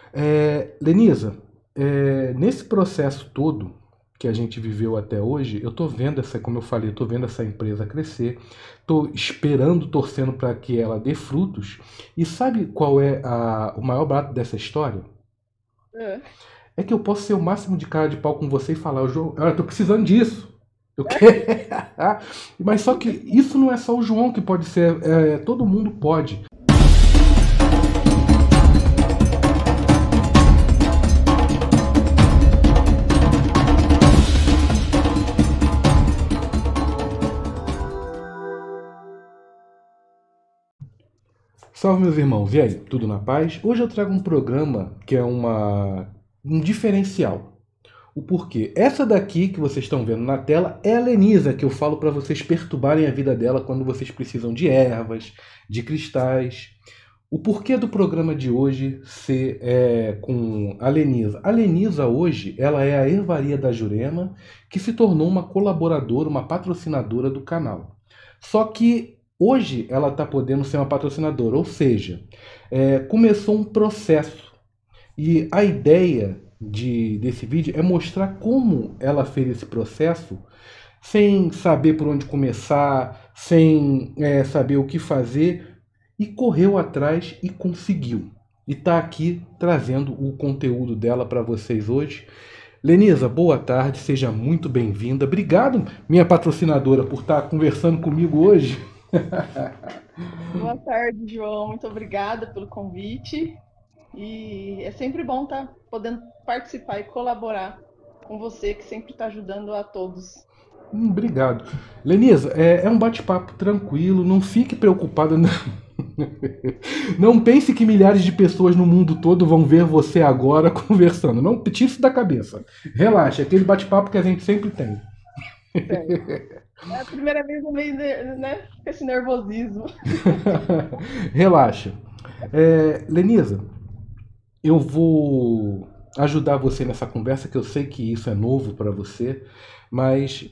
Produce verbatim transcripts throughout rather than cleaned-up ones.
É, Lenisa, é, nesse processo todo que a gente viveu até hoje, eu tô vendo essa, como eu falei, eu tô vendo essa empresa crescer, tô esperando, torcendo para que ela dê frutos. E sabe qual é a- o maior barato dessa história? É. É que eu posso ser o máximo de cara de pau com você e falar, João, eu tô precisando disso. Eu quero. Mas só que isso não é só o João que pode ser, é, todo mundo pode. Salve meus irmãos, e aí, tudo na paz? Hoje eu trago um programa que é uma um diferencial. O porquê? Essa daqui que vocês estão vendo na tela é a Lenisa, que eu falo para vocês perturbarem a vida dela quando vocês precisam de ervas, de cristais. O porquê do programa de hoje ser é, com a Lenisa? A Lenisa hoje, ela é a Ervaria da Jurema, que se tornou uma colaboradora, uma patrocinadora do canal. Só que hoje ela está podendo ser uma patrocinadora, ou seja, é, começou um processo. E a ideia de, desse vídeo é mostrar como ela fez esse processo sem saber por onde começar, sem é, saber o que fazer, e correu atrás e conseguiu. E está aqui trazendo o conteúdo dela para vocês hoje. Lenisa, boa tarde, seja muito bem-vinda. Obrigado, minha patrocinadora, por estar conversando comigo hoje. Boa tarde, João. Muito obrigada pelo convite. E é sempre bom estar podendo participar e colaborar com você, que sempre está ajudando a todos. Hum, obrigado. Lenisa, é, é um bate-papo tranquilo, não fique preocupada. Não. Não pense que milhares de pessoas no mundo todo vão ver você agora conversando. Não tire isso da cabeça. Relaxa, é aquele bate-papo que a gente sempre tem. Certo. É a primeira vez no meio, de- né? Com esse nervosismo. Relaxa. É, Lenisa, eu vou ajudar você nessa conversa, que eu sei que isso é novo para você, mas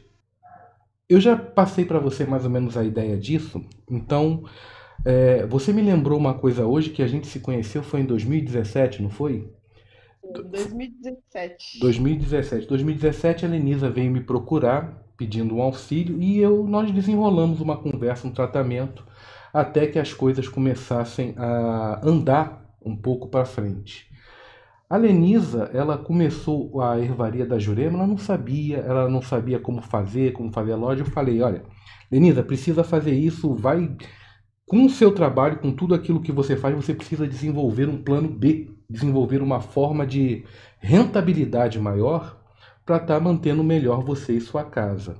eu já passei para você mais ou menos a ideia disso. Então, é, você me lembrou uma coisa hoje, que a gente se conheceu foi em dois mil e dezessete, não foi? Em dois mil e dezessete. dois mil e dezessete. dois mil e dezessete a Lenisa veio me procurar pedindo um auxílio e eu nós desenrolamos uma conversa, um tratamento, até que as coisas começassem a andar um pouco para frente. A Lenisa, ela começou a ervaria da Jurema, ela não sabia, ela não sabia como fazer, como fazer a loja. Eu falei, olha, Lenisa, precisa fazer isso, vai com o seu trabalho, com tudo aquilo que você faz, você precisa desenvolver um plano B, desenvolver uma forma de rentabilidade maior para estar mantendo melhor você e sua casa.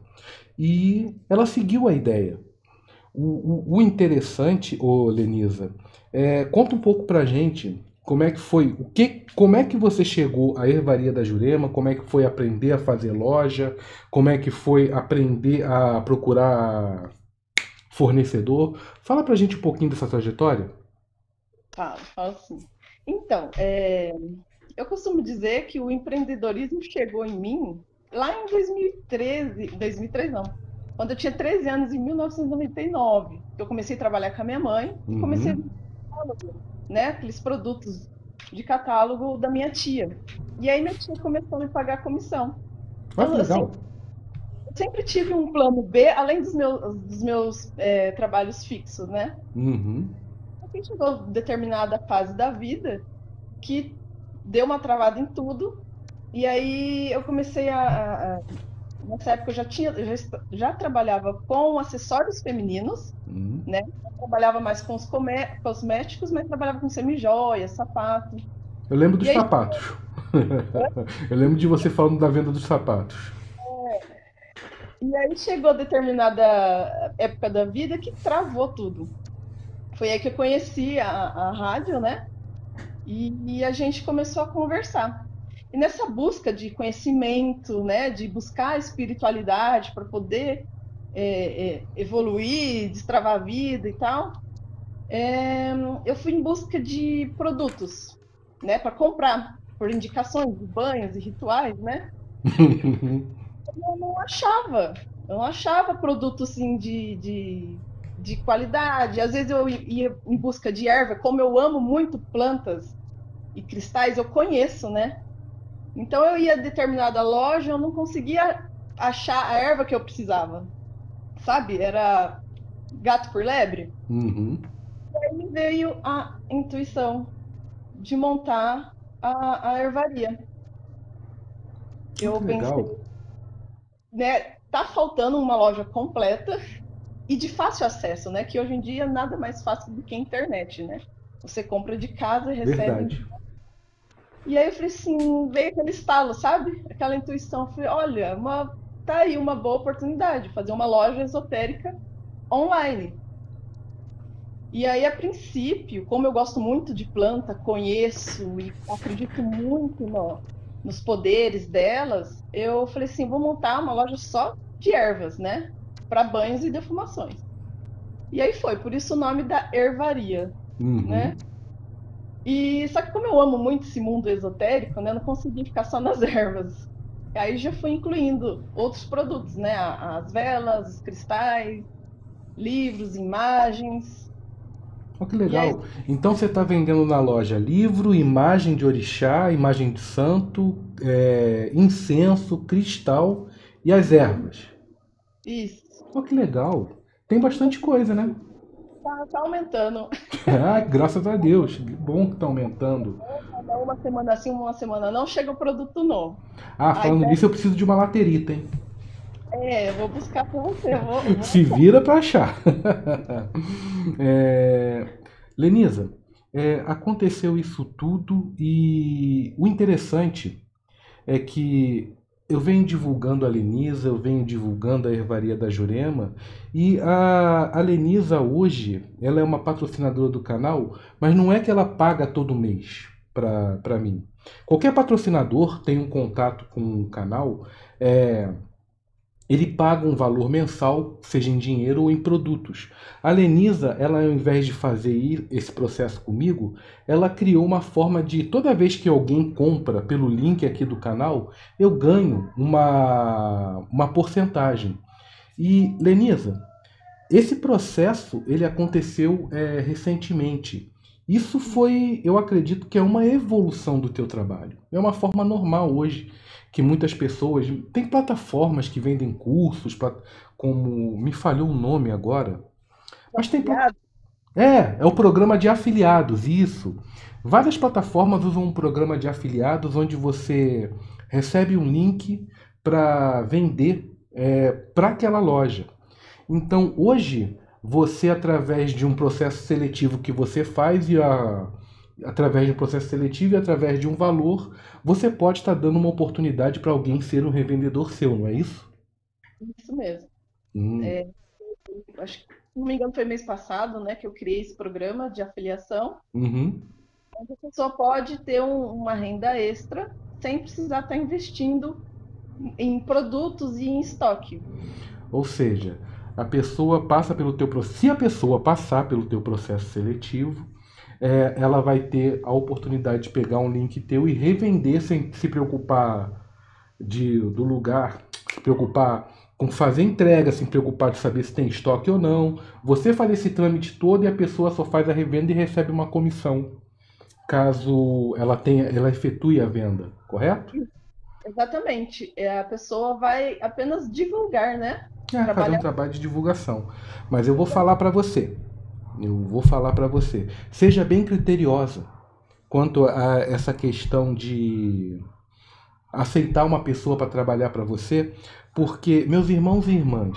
E ela seguiu a ideia. O, o, o interessante, ô Lenisa, é, conta um pouco pra gente como é que foi, o que, como é que você chegou à Ervaria da Jurema, como é que foi aprender a fazer loja, como é que foi aprender a procurar fornecedor. Fala pra gente um pouquinho dessa trajetória. Falo, falo assim. Então, é, eu costumo dizer que o empreendedorismo chegou em mim lá em dois mil e treze, dois mil e treze não, quando eu tinha treze anos, em mil novecentos e noventa e nove. Eu comecei a trabalhar com a minha mãe e comecei a Uhum. vender catálogo, né, aqueles produtos de catálogo da minha tia. E aí minha tia começou a me pagar comissão. Ah, Então, que eu sempre, legal. eu sempre tive um plano B, além dos meus, dos meus é, trabalhos fixos, né? Uhum. Aí chegou determinada fase da vida que deu uma travada em tudo. E aí eu comecei a, a- a- nessa época eu já tinha, eu já, est- já trabalhava com acessórios femininos, Uhum. né? Eu trabalhava mais com os come- cosméticos, mas trabalhava com semijoias, sapato. Eu lembro dos E aí, sapatos. Eu lembro de você falando da venda dos sapatos. e aí chegou determinada época da vida que travou tudo. Foi aí que eu conheci a, a rádio, né? E, e a gente começou a conversar. E nessa busca de conhecimento, né, de buscar a espiritualidade para poder é, é, evoluir, destravar a vida e tal, é, eu fui em busca de produtos, né, para comprar, por indicações de banhos e rituais, né? Eu não achava, eu não achava produto assim de, de, de qualidade. Às vezes eu ia em busca de erva, como eu amo muito plantas. e cristais, eu conheço, né? Então eu ia a determinada loja, eu não conseguia achar a erva que eu precisava, sabe? Era gato por lebre. Uhum. Aí veio a intuição de montar a, a ervaria. Ah, Eu que pensei, legal. né? Tá faltando uma loja completa e de fácil acesso, né? Que hoje em dia nada mais fácil do que a internet, né? Você compra de casa e recebe. Verdade. E aí eu falei assim, veio aquele estalo, sabe? Aquela intuição. Eu falei, olha, uma, tá aí uma boa oportunidade, fazer uma loja esotérica online. E aí, a princípio, como eu gosto muito de planta, conheço e acredito muito no, nos poderes delas, eu falei assim, vou montar uma loja só de ervas, né? Para banhos e defumações. E aí foi, por isso o nome da ervaria, Uhum. né? E só que como eu amo muito esse mundo esotérico, né, eu não consegui ficar só nas ervas. Aí já fui incluindo outros produtos, né? a- As velas, os cristais, livros, imagens. Olha que E aí, legal. Então você está vendendo na loja livro, imagem de orixá, imagem de santo, é, incenso, cristal e as ervas. isso. Olha que legal. Tem bastante coisa, né? Tá, tá aumentando. Ah, graças a Deus. Que bom que está aumentando. Cada uma semana sim, uma semana não, chega o produto novo. Ah, A falando ideia nisso, eu preciso de uma laterita, hein? é, eu vou buscar para você, eu vou, vou Se achar. vira para achar. É, Lenisa, é, aconteceu isso tudo e o interessante é que eu venho divulgando a Lenisa, eu venho divulgando a Ervaria da Jurema e a, a Lenisa hoje, ela é uma patrocinadora do canal, mas não é que ela paga todo mês para para mim. Qualquer patrocinador tem um contato com o canal, é, ele paga um valor mensal, seja em dinheiro ou em produtos. A Lenisa, ela ao invés de fazer esse processo comigo, ela criou uma forma de toda vez que alguém compra pelo link aqui do canal, eu ganho uma, uma porcentagem. E Lenisa, esse processo ele aconteceu é, recentemente. Isso foi, eu acredito que é uma evolução do teu trabalho. É uma forma normal hoje que muitas pessoas tem plataformas que vendem cursos, plat- como me falhou o nome agora, mas tem pla- Afiliado? é, é o programa de afiliados, isso. Várias plataformas usam um programa de afiliados onde você recebe um link para vender para aquela loja. Então, hoje, você, através de um processo seletivo que você faz e a- através de um processo seletivo e através de um valor, você pode estar dando uma oportunidade para alguém ser um revendedor seu, não é isso? Isso mesmo. Hum, Acho que, se não me engano, foi mês passado, né, que eu criei esse programa de afiliação, uhum. onde a pessoa pode ter um- uma renda extra sem precisar estar investindo em produtos e em estoque. Ou seja, a pessoa passa pelo teu processo. Se a pessoa passar pelo teu processo seletivo, é, ela vai ter a oportunidade de pegar um link teu e revender sem se preocupar de, do lugar, se preocupar com fazer entrega, se preocupar de saber se tem estoque ou não. Você faz esse trâmite todo e a pessoa só faz a revenda e recebe uma comissão, caso ela tenha, ela efetue a venda, correto? Exatamente. É, a pessoa vai apenas divulgar, né? É, fazer um Trabalhar. trabalho de divulgação. Mas eu vou falar para você. Eu vou falar para você. Seja bem criteriosa quanto a essa questão de aceitar uma pessoa para trabalhar para você, porque meus irmãos e irmãs,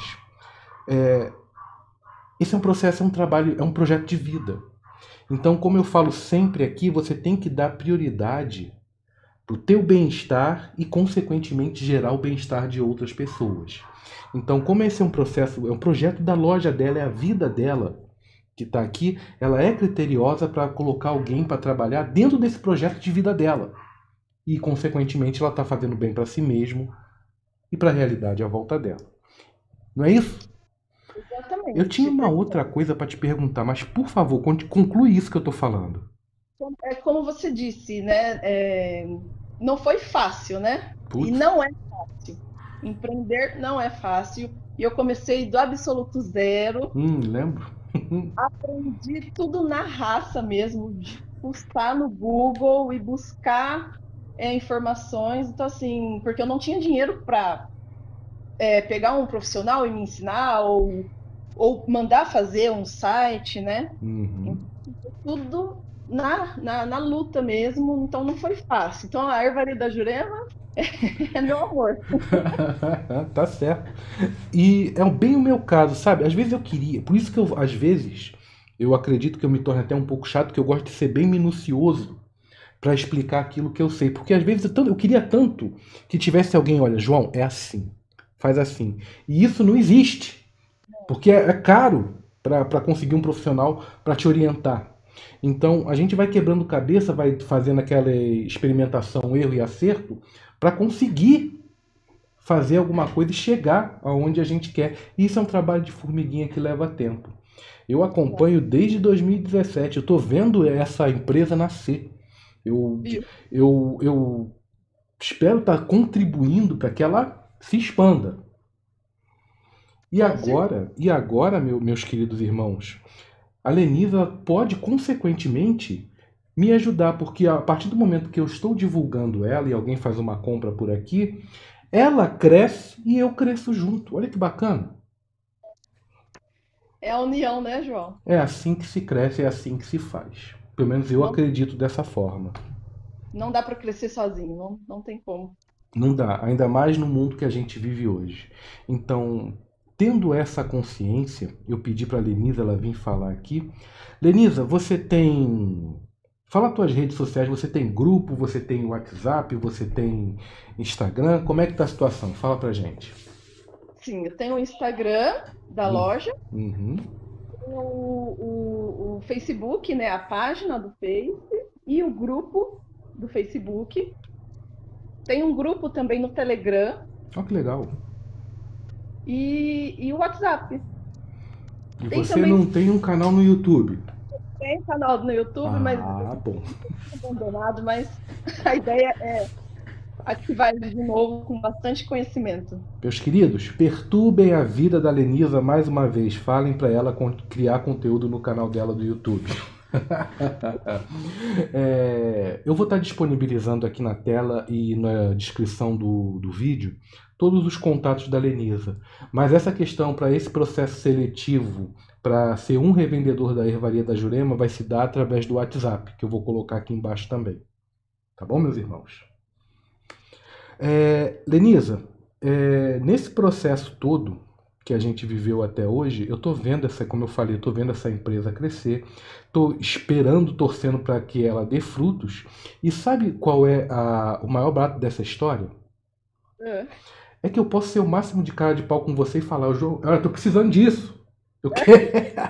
esse é um processo, é um trabalho, é um projeto de vida. Então, como eu falo sempre aqui, você tem que dar prioridade para o teu bem-estar e, consequentemente, gerar o bem-estar de outras pessoas. Então, como esse é um processo, é um projeto da loja dela, é a vida dela que está aqui, ela é criteriosa para colocar alguém para trabalhar dentro desse projeto de vida dela. E, consequentemente, ela está fazendo bem para si mesmo e para a realidade à volta dela. Não é isso? Eu tinha Exatamente. uma Porque outra coisa para te perguntar, mas por favor, conclui isso que eu estou falando. é como você disse, né? é, não foi fácil, né? E Putz, não é fácil. Empreender não é fácil. E eu comecei do absoluto zero, hum, lembro. aprendi tudo na raça mesmo, fuçar no Google e buscar é, informações. Então, assim, porque eu não tinha dinheiro para é, pegar um profissional e me ensinar, ou, ou mandar fazer um site, né? Uhum. Tudo na, na, na luta mesmo, então não foi fácil. Então a Ervaria da Jurema é meu amor. Tá certo. E é bem o meu caso, sabe? Às vezes eu queria, por isso que eu, às vezes, eu acredito que eu me torno até um pouco chato, que eu gosto de ser bem minucioso para explicar aquilo que eu sei. Porque às vezes eu, tanto- eu queria tanto que tivesse alguém, olha, João, é assim, faz assim. E isso não existe, porque é, é caro para conseguir um profissional para te orientar. Então a gente vai quebrando cabeça, vai fazendo aquela experimentação, erro e acerto, para conseguir fazer alguma coisa e chegar aonde a gente quer. Isso é um trabalho de formiguinha que leva tempo. Eu acompanho desde dois mil e dezessete, eu estou vendo essa empresa nascer. Eu, Viu? eu, eu espero estar contribuindo para que ela se expanda. E Com certeza. agora, e agora, meu- meus queridos irmãos, a Lenisa pode, consequentemente, me ajudar, porque a partir do momento que eu estou divulgando ela e alguém faz uma compra por aqui, ela cresce e eu cresço junto. Olha que bacana. É a união, né, João? É assim que se cresce, é assim que se faz. Pelo menos eu Não, acredito dessa forma. não dá para crescer sozinho, não, não tem como. Não dá, ainda mais no mundo que a gente vive hoje. Então, tendo essa consciência, eu pedi para a Lenisa ela vir falar aqui. Lenisa, você tem. Fala as tuas redes sociais, você tem grupo, você tem WhatsApp, você tem Instagram, como é que tá a situação? Fala pra gente. Sim, eu tenho o Instagram da Hum. loja, Uhum. o, o, o Facebook, né, a página do Face e o grupo do Facebook. Tem um grupo também no Telegram Olha que legal. e, e o WhatsApp. E Tem você também não tem um canal no YouTube? tem canal no YouTube, mas Ah, bom. abandonado, mas a ideia é ativar ele de novo com bastante conhecimento. Meus queridos, perturbem a vida da Lenisa mais uma vez. Falem para ela criar conteúdo no canal dela do YouTube. É, eu vou estar disponibilizando aqui na tela e na descrição do, do vídeo todos os contatos da Lenisa. Mas essa questão para esse processo seletivo, para ser um revendedor da Ervaria da Jurema, vai se dar através do WhatsApp, que eu vou colocar aqui embaixo também. Tá bom, meus irmãos? É, Lenisa, é, nesse processo todo que a gente viveu até hoje, eu estou vendo essa, como eu falei, estou vendo essa empresa crescer, estou esperando, torcendo para que ela dê frutos. E sabe qual é a- o maior barato dessa história? É. É que eu posso ser o máximo de cara de pau com você e falar, João, eu estou precisando disso. Eu quero.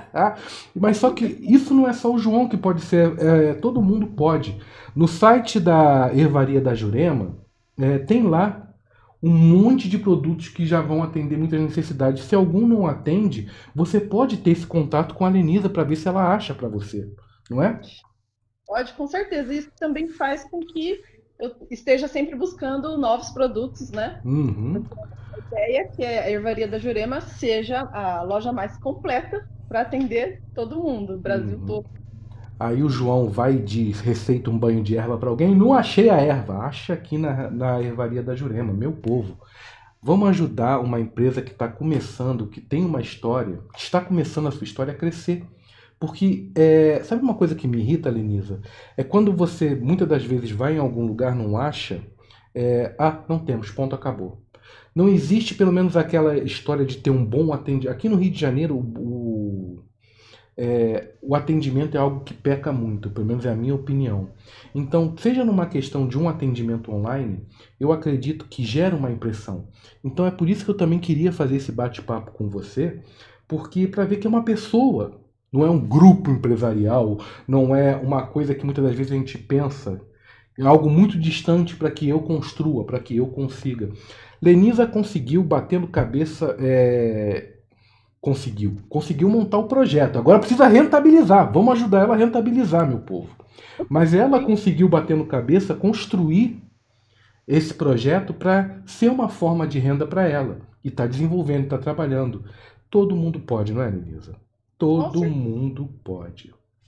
Mas só que isso não é só o João que pode ser, é, todo mundo pode. No site da Ervaria da Jurema, é, tem lá um monte de produtos que já vão atender muitas necessidades. Se algum não atende, você pode ter esse contato com a Lenisa para ver se ela acha para você, não é? Pode, com certeza. Isso também faz com que eu esteja sempre buscando novos produtos, né? Uhum. A ideia é que a Ervaria da Jurema seja a loja mais completa para atender todo mundo, o Brasil Uhum. todo. Aí o João vai e diz, receita um banho de erva para alguém. Não achei a erva, acha aqui na, na Ervaria da Jurema, meu povo. Vamos ajudar uma empresa que está começando, que tem uma história, que está começando a sua história a crescer. Porque, é, sabe uma coisa que me irrita, Lenisa? É quando você, muitas das vezes, vai em algum lugar, não acha, é, ah, não temos, ponto, acabou. Não existe, pelo menos, aquela história de ter um bom atendimento. Aqui no Rio de Janeiro, o, é, o atendimento é algo que peca muito, pelo menos é a minha opinião. Então, seja numa questão de um atendimento online, eu acredito que gera uma impressão. Então, é por isso que eu também queria fazer esse bate-papo com você, porque para ver que é uma pessoa, não é um grupo empresarial, não é uma coisa que muitas das vezes a gente pensa, é algo muito distante para que eu construa, para que eu consiga. Lenisa conseguiu, batendo cabeça, é, conseguiu. Conseguiu montar o projeto. Agora precisa rentabilizar. Vamos ajudar ela a rentabilizar, meu povo. Mas ela Sim, conseguiu, batendo cabeça, construir esse projeto para ser uma forma de renda para ela. E está desenvolvendo, está trabalhando. Todo mundo pode, não é, Elisa? com Todo certeza. mundo pode.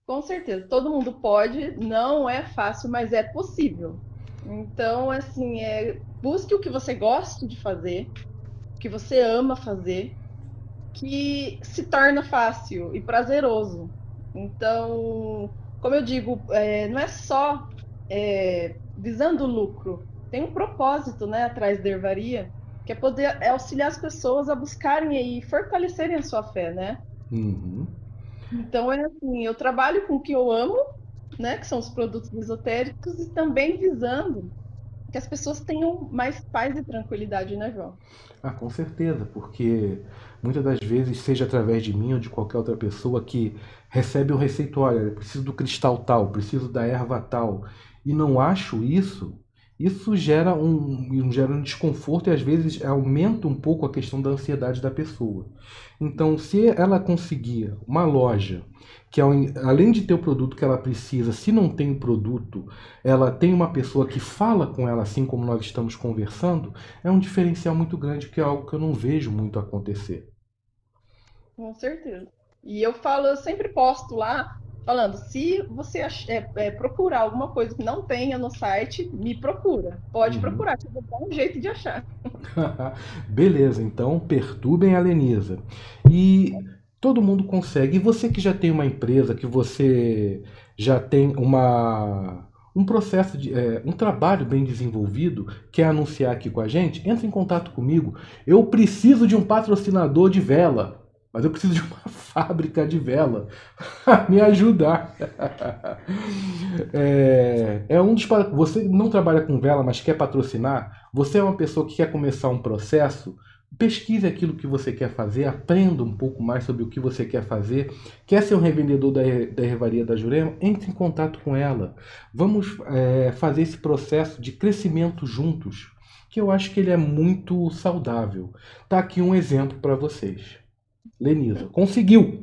Com certeza, todo mundo pode, não é fácil, mas é possível. Então, assim, é, busque o que você gosta de fazer, o que você ama fazer, que se torna fácil e prazeroso. Então, como eu digo, é, não é só é, visando o lucro, tem um propósito, né, atrás da Hervaria, que é poder é auxiliar as pessoas a buscarem e fortalecerem a sua fé, né? Uhum. Então é assim, eu trabalho com o que eu amo, né, que são os produtos esotéricos, e também visando que as pessoas tenham mais paz e tranquilidade, né, João? Ah, com certeza, porque muitas das vezes, seja através de mim ou de qualquer outra pessoa que recebe um receituário, olha, preciso do cristal tal, preciso da erva tal, e não acho isso, isso gera um, gera um desconforto e às vezes aumenta um pouco a questão da ansiedade da pessoa. Então, se ela conseguir uma loja que, além de ter o produto que ela precisa, se não tem o produto, ela tem uma pessoa que fala com ela assim como nós estamos conversando, é um diferencial muito grande, que é algo que eu não vejo muito acontecer. Com certeza. E eu falo, eu sempre posto lá, falando, se você ach- é, é, procurar alguma coisa que não tenha no site, me procura. Pode Uhum. procurar, que eu vou dar um jeito de achar. Beleza, então perturbem a Lenisa. E todo mundo consegue. E você que já tem uma empresa, que você já tem uma, um processo de é, um trabalho bem desenvolvido, quer anunciar aqui com a gente, entre em contato comigo. Eu preciso de um patrocinador de vela, mas eu preciso de uma fábrica de vela para me ajudar. É, é um dos. Você não trabalha com vela, mas quer patrocinar? Você é uma pessoa que quer começar um processo? Pesquise aquilo que você quer fazer, aprenda um pouco mais sobre o que você quer fazer. Quer ser um revendedor da, da Ervaria da Jurema? Entre em contato com ela. Vamos é, fazer esse processo de crescimento juntos, que eu acho que ele é muito saudável. Tá aqui um exemplo para vocês. Lenisa, conseguiu!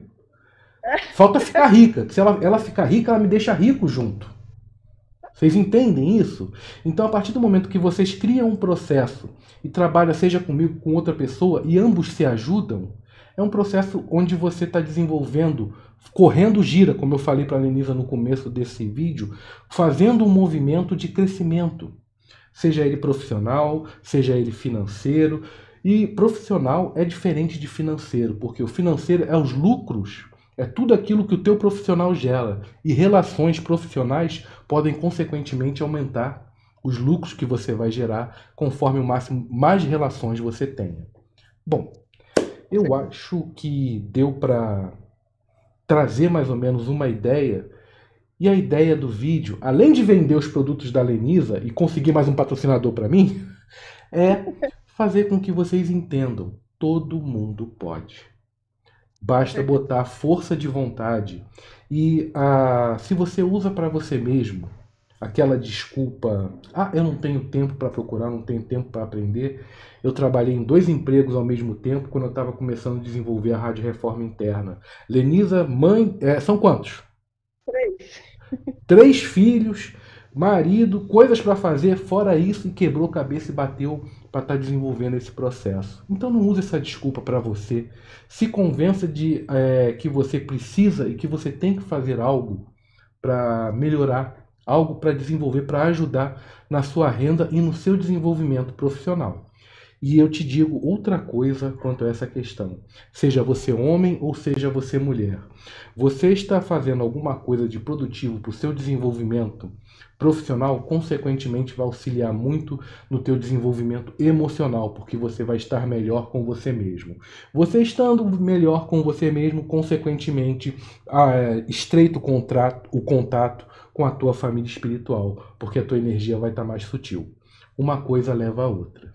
Falta ficar rica. Se ela, ela ficar rica, ela me deixa rico junto. Vocês entendem isso? Então, a partir do momento que vocês criam um processo e trabalham, seja comigo, com outra pessoa, e ambos se ajudam, é um processo onde você está desenvolvendo, correndo gira, como eu falei para a Lenisa no começo desse vídeo, fazendo um movimento de crescimento. Seja ele profissional, seja ele financeiro. E profissional é diferente de financeiro, porque o financeiro é os lucros, é tudo aquilo que o teu profissional gera. E relações profissionais podem, consequentemente, aumentar os lucros que você vai gerar conforme o máximo mais relações você tenha. Bom, Com eu certeza. acho que deu para trazer mais ou menos uma ideia. E a ideia do vídeo, além de vender os produtos da Lenisa e conseguir mais um patrocinador para mim, é fazer com que vocês entendam: todo mundo pode. Com Basta certeza. botar força de vontade. E ah, se você usa para você mesmo aquela desculpa, ah, eu não tenho tempo para procurar, não tenho tempo para aprender. Eu trabalhei em dois empregos ao mesmo tempo quando eu estava começando a desenvolver a Rádio Reforma Interna. Lenisa, mãe, é, são quantos? Três. Três filhos, marido, coisas para fazer, fora isso, e quebrou a cabeça e bateu para estar desenvolvendo esse processo. Então não use essa desculpa para você. Se convença de é, que você precisa e que você tem que fazer algo para melhorar, algo para desenvolver, para ajudar na sua renda e no seu desenvolvimento profissional. E eu te digo outra coisa quanto a essa questão. Seja você homem ou seja você mulher. Você está fazendo alguma coisa de produtivo para o seu desenvolvimento profissional, consequentemente vai auxiliar muito no teu desenvolvimento emocional, porque você vai estar melhor com você mesmo. Você estando melhor com você mesmo, consequentemente, ah, estreita o contrato, o contato com a tua família espiritual, porque a tua energia vai estar mais sutil. Uma coisa leva a outra.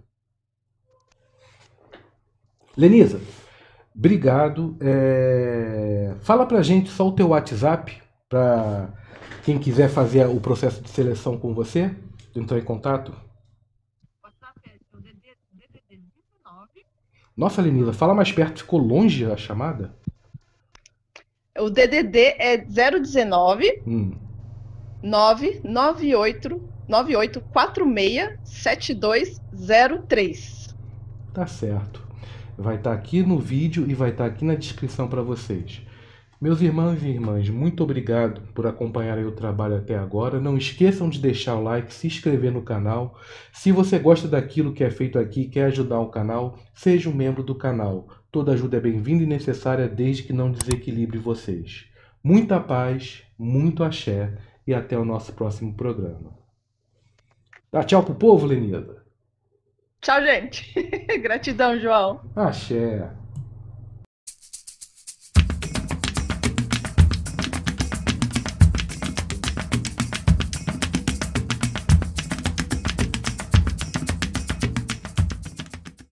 Lenisa, obrigado. É... Fala pra gente só o teu WhatsApp para quem quiser fazer o processo de seleção com você, entrar em contato. Nossa, Lenisa, fala mais perto, ficou longe a chamada? O D D D é zero um nove, Hum, nove nove oito, nove oito quatro seis, sete dois zero três. tá certo. Vai estar aqui no vídeo e vai estar aqui na descrição para vocês. Meus irmãos e irmãs, muito obrigado por acompanharem o trabalho até agora. Não esqueçam de deixar o like, se inscrever no canal. Se você gosta daquilo que é feito aqui e quer ajudar o canal, seja um membro do canal. Toda ajuda é bem-vinda e necessária desde que não desequilibre vocês. Muita paz, muito axé e até o nosso próximo programa. Dá tchau pro povo, Lenida. Tchau, gente. Gratidão, João. Axé.